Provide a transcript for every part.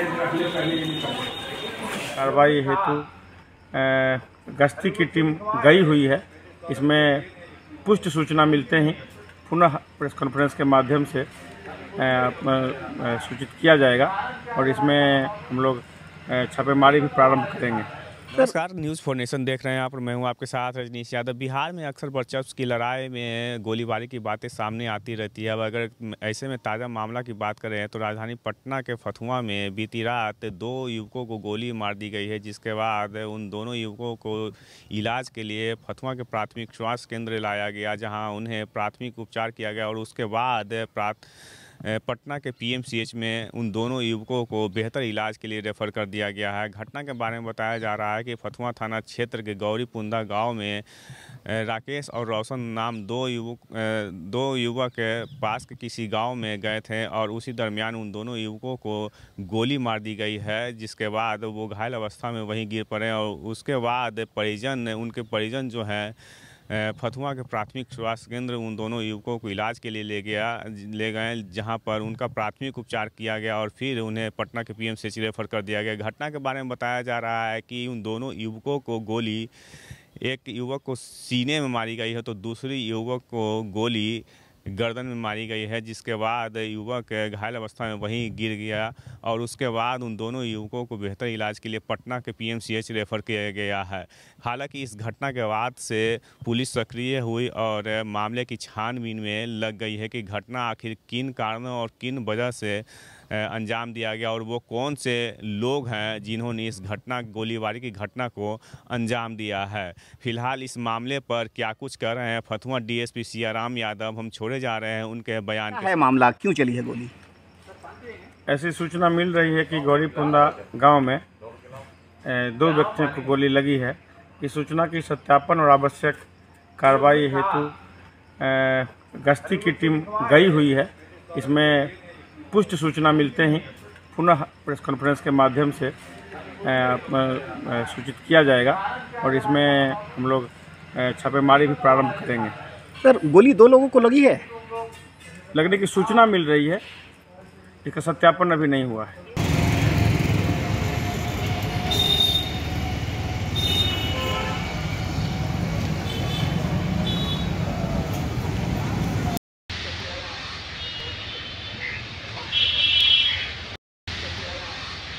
कार्रवाई हेतु गश्ती की टीम गई हुई है। इसमें पुष्ट सूचना मिलते ही पुनः प्रेस कॉन्फ्रेंस के माध्यम से सूचित किया जाएगा और इसमें हम लोग छापेमारी भी प्रारंभ करेंगे। नमस्कार, न्यूज़ फॉर नेशन देख रहे हैं आप और मैं हूं आपके साथ रजनीश यादव। बिहार में अक्सर वर्चस्व की लड़ाई में गोलीबारी की बातें सामने आती रहती है। अब अगर ऐसे में ताज़ा मामला की बात करें तो राजधानी पटना के फतुहा में बीती रात 2 युवकों को गोली मार दी गई है, जिसके बाद उन दोनों युवकों को इलाज के लिए फतुहा के प्राथमिक स्वास्थ्य केंद्र लाया गया, जहाँ उन्हें प्राथमिक उपचार किया गया और उसके बाद पटना के पीएमसीएच में उन दोनों युवकों को बेहतर इलाज के लिए रेफ़र कर दिया गया है। घटना के बारे में बताया जा रहा है कि फतुहा थाना क्षेत्र के गौरीपुंदा गांव में राकेश और रोशन नाम दो युवक पास के किसी गांव में गए थे और उसी दरमियान उन दोनों युवकों को गोली मार दी गई है, जिसके बाद वो घायल अवस्था में वहीं गिर पड़े और उसके बाद उनके परिजन जो हैं फतुहा के प्राथमिक स्वास्थ्य केंद्र उन दोनों युवकों को इलाज के लिए ले गए, जहां पर उनका प्राथमिक उपचार किया गया और फिर उन्हें पटना के पीएमसीएच रेफर कर दिया गया। घटना के बारे में बताया जा रहा है कि उन दोनों युवकों को गोली, एक युवक को सीने में मारी गई है तो दूसरी युवक को गोली गर्दन में मारी गई है, जिसके बाद युवक घायल अवस्था में वहीं गिर गया और उसके बाद उन दोनों युवकों को बेहतर इलाज के लिए पटना के पीएमसीएच रेफर किया गया है। हालांकि इस घटना के बाद से पुलिस सक्रिय हुई और मामले की छानबीन में लग गई है कि घटना आखिर किन कारणों और किन वजह से अंजाम दिया गया और वो कौन से लोग हैं जिन्होंने इस गोलीबारी की घटना को अंजाम दिया है। फिलहाल इस मामले पर क्या कुछ कर रहे हैं फतुहा डीएसपी सियाराम यादव, हम छोड़े जा रहे हैं उनके बयान है। मामला क्यों चली है गोली? ऐसी सूचना मिल रही है कि गौरीपुंदा गांव में 2 व्यक्तियों को गोली लगी है। इस सूचना की सत्यापन और आवश्यक कार्रवाई हेतु गश्ती की टीम गई हुई है। इसमें पुष्ट सूचना मिलते ही पुनः प्रेस कॉन्फ्रेंस के माध्यम से सूचित किया जाएगा और इसमें हम लोग छापेमारी भी प्रारंभ करेंगे। सर, गोली 2 लोगों को लगी है? लगने की सूचना मिल रही है, इसका सत्यापन अभी नहीं हुआ है।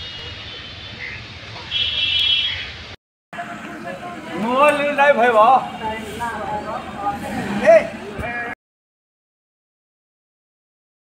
मोबाइल नहीं भाई वाह।